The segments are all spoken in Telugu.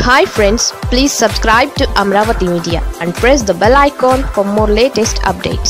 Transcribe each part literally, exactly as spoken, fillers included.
Hi friends, please subscribe to Amravati Media and press the bell icon for more latest updates.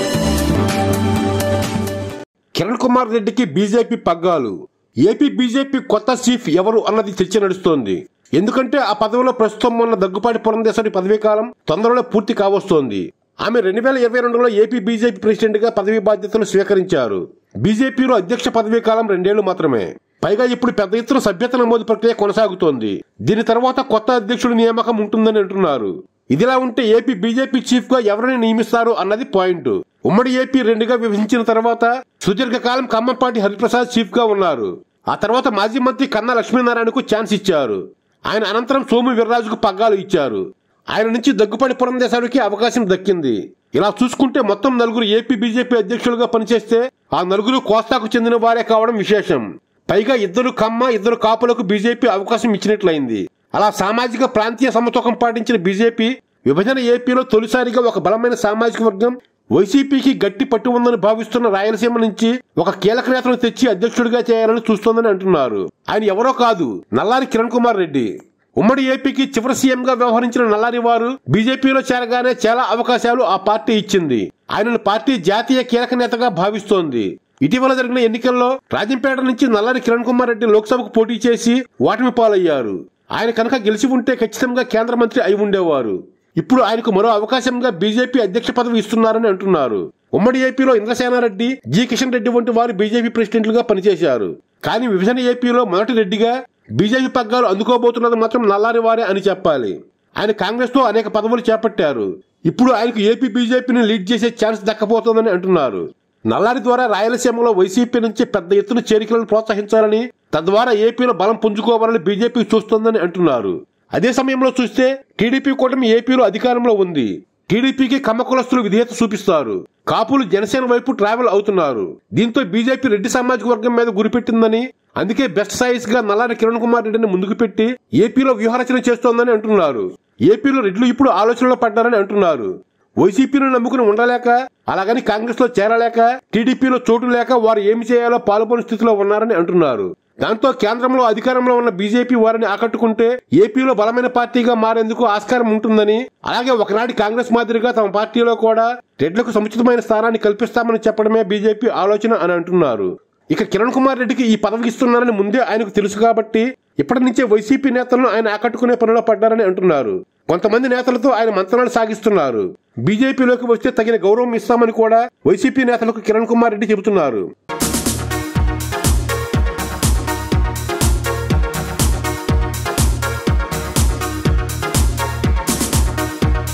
Kiran Kumar రెడ్డికి బీజేపీ పగ్గాలు. ఏపీ బీజేపీ కొత్త చీఫ్ ఎవరు అన్నది చర్చ నడుస్తోంది. ఎందుకంటే ఆ పదవిలో ప్రస్తుతం ఉన్న దగ్గుపాటి పురంధేశ్వరి పదవీ కాలం తొందరలో పూర్తి కావస్తోంది. ఆమె రెండు వేల ఇరవై రెండులో ఏపీ బీజేపీ ప్రెసిడెంట్ గా పదవీ బాధ్యతలు స్వీకరించారు. బీజేపీలో అధ్యక్ష పదవీ కాలం రెండేళ్లు మాత్రమే. పైగా ఇప్పుడు పెద్ద ఎత్తున సభ్యత నమోదు ప్రక్రియ కొనసాగుతోంది. దీని తర్వాత కొత్త అధ్యక్షుడి నియామకం ఉంటుందని అంటున్నారు. ఇదిలా ఉంటే ఏపీ బీజేపీ చీఫ్ గా ఎవరిని నియమిస్తారు అన్నది పాయింట్. ఉమ్మడి ఏపీ రెండుగా విభజించిన తర్వాత సుదీర్ఘకాలం ఖమ్మంపాటి హరిప్రసాద్ చీఫ్ గా ఉన్నారు. ఆ తర్వాత మాజీ మంత్రి కన్నా లక్ష్మీనారాయణకు ఛాన్స్ ఇచ్చారు. ఆయన అనంతరం సోము వీర్రాజుకు పగ్గాలు ఇచ్చారు. ఆయన నుంచి దగ్గుపాటి పురంధేశ్వరికి అవకాశం దక్కింది. ఇలా చూసుకుంటే మొత్తం నలుగురు ఏపీ బీజేపీ అధ్యక్షులుగా పనిచేస్తే ఆ నలుగురు కోస్తాకు చెందిన వారే కావడం విశేషం. పైగా ఇద్దరు కమ్మ ఇద్దరు కాపులకు బీజేపీ అవకాశం ఇచ్చినట్లయింది. అలా సామాజిక ప్రాంతీయ సమతూకం పాటించిన బీజేపీ విభజన ఏపీలో తొలిసారిగా ఒక బలమైన సామాజిక వర్గం వైసీపీకి గట్టి పట్టు ఉందని భావిస్తున్న రాయలసీమ నుంచి ఒక కీలక నేతను తెచ్చి అధ్యక్షుడిగా చేయాలని చూస్తోందని అంటున్నారు. ఆయన ఎవరో కాదు, నల్లారి కిరణ్ కుమార్ రెడ్డి. ఉమ్మడి ఏపీకి చివరి సీఎం గా వ్యవహరించిన నల్లారి వారు బీజేపీలో చేరగానే చాలా అవకాశాలు ఆ పార్టీ ఇచ్చింది. ఆయనను పార్టీ జాతీయ కీలక నేతగా భావిస్తోంది. ఇటీవల జరిగిన ఎన్నికల్లో రాజంపేట నుంచి నల్లారి కిరణ్ కుమార్ రెడ్డి లోక్సభకు పోటీ చేసి ఓటమి పాలయ్యారు. ఆయన కనుక గెలిచి ఉంటే ఖచ్చితంగా కేంద్ర మంత్రి అయి ఉండేవారు. ఇప్పుడు ఆయనకు మరో అవకాశంగా బీజేపీ అధ్యక్ష పదవి ఇస్తున్నారని అంటున్నారు. ఉమ్మడి ఏపీలో ఇంద్రసేనారెడ్డి, జి కిషన్ రెడ్డి వంటి వారు బీజేపీ ప్రెసిడెంట్లుగా పనిచేశారు. కానీ విభజన ఏపీలో మొదటి రెడ్డిగా బీజేపీ పగ్గాలు అందుకోబోతున్నది మాత్రం నల్లారి వారే అని చెప్పాలి. ఆయన కాంగ్రెస్ తో అనేక పదవులు చేపట్టారు. ఇప్పుడు ఆయనకు ఏపీ బీజేపీని లీడ్ చేసే ఛాన్స్ దక్కబోతోందని అంటున్నారు. నల్లారి ద్వారా రాయలసీమలో వైసీపీ నుంచి పెద్ద ఎత్తున చేరికలను ప్రోత్సహించాలని, తద్వారా ఏపీలో బలం పుంజుకోవాలని బీజేపీ చూస్తోందని అంటున్నారు. అదే సమయంలో చూస్తే టీడీపీ కూటమి ఏపీలో అధికారంలో ఉంది. టీడీపీకి కమ్మ కులస్తులు విధేయత చూపిస్తారు. కాపులు జనసేన వైపు ట్రావెల్ అవుతున్నారు. దీంతో బీజేపీ రెడ్డి సామాజిక వర్గం మీద గురిపెట్టిందని, అందుకే బెస్ట్ సాయిస్ గా నల్లారి కిరణ్ కుమార్ రెడ్డిని ముందుకు పెట్టి ఏపీలో వ్యూహరచన చేస్తోందని అంటున్నారు. ఏపీలో రెడ్లు ఇప్పుడు ఆలోచనలో పడ్డారని అంటున్నారు. వైసీపీని నమ్ముకుని ఉండలేక, అలాగని కాంగ్రెస్ లో చేరలేక, టీడీపీలో చోటు లేక వారు ఏమి చేయాలో పాల్గొనే స్థితిలో ఉన్నారని అంటున్నారు. దాంతో కేంద్రంలో అధికారంలో ఉన్న బీజేపీ వారిని ఆకట్టుకుంటే ఏపీలో బలమైన పార్టీగా మారేందుకు ఆస్కారం ఉంటుందని, అలాగే ఒకనాటి కాంగ్రెస్ మాదిరిగా తమ పార్టీలో కూడా రెడ్లకు సముచితమైన స్థానాన్ని కల్పిస్తామని చెప్పడమే బీజేపీ ఆలోచన అని అంటున్నారు. ఇక కిరణ్ కుమార్ రెడ్డికి ఈ పదవి ఇస్తున్నారని ముందే ఆయనకు తెలుసు కాబట్టి ఇప్పటి నుంచే వైసీపీ నేతలను ఆయన ఆకట్టుకునే పనిలో పడ్డారని అంటున్నారు. కొంతమంది నేతలతో ఆయన మంత్రాలు సాగిస్తున్నారు. బీజేపీలోకి వస్తే తగిన గౌరవం ఇస్తామని కూడా వైసీపీ నేతలకు కిరణ్ కుమార్ రెడ్డి చెబుతున్నారు.